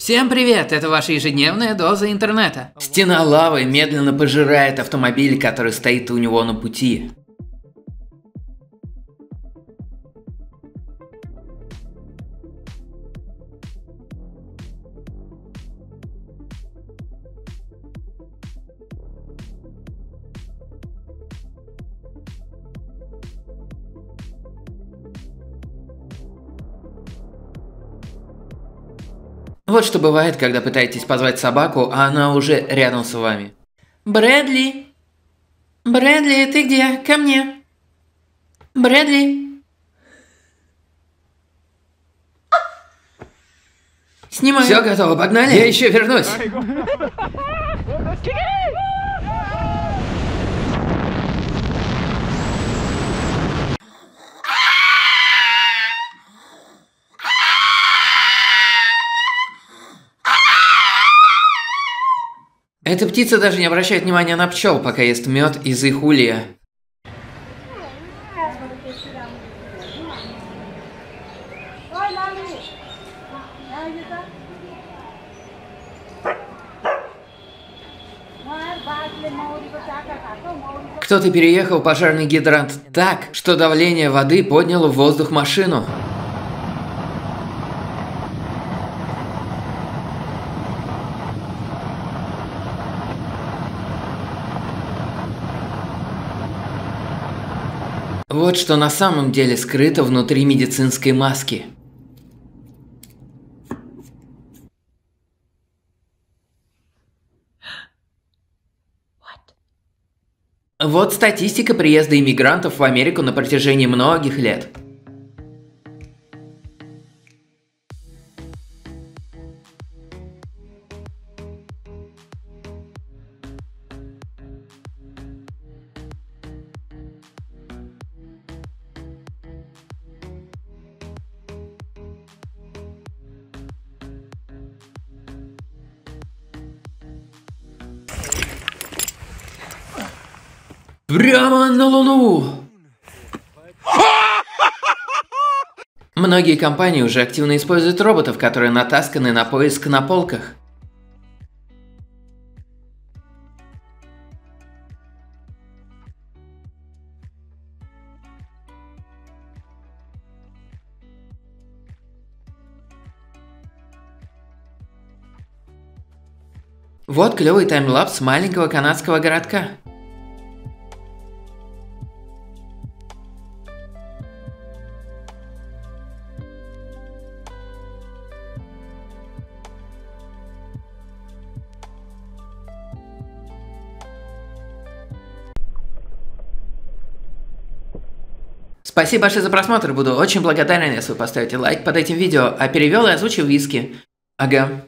Всем привет, это ваша ежедневная доза интернета. Стена лавы медленно пожирает автомобиль, который стоит у него на пути. Вот что бывает, когда пытаетесь позвать собаку, а она уже рядом с вами. Брэдли! Брэдли, ты где? Ко мне! Брэдли! Снимай! Все готово, погнали? Я еще вернусь. Эта птица даже не обращает внимания на пчел, пока ест мед из их улья. Кто-то переехал пожарный гидрант так, что давление воды подняло в воздух машину. Вот что на самом деле скрыто внутри медицинской маски. Вот статистика приезда иммигрантов в Америку на протяжении многих лет. Прямо на Луну! Многие компании уже активно используют роботов, которые натасканы на поиск на полках. Вот клевый таймлапс маленького канадского городка. Спасибо большое за просмотр, буду очень благодарен, если вы поставите лайк под этим видео, а перевел и озвучил Виски. Ага.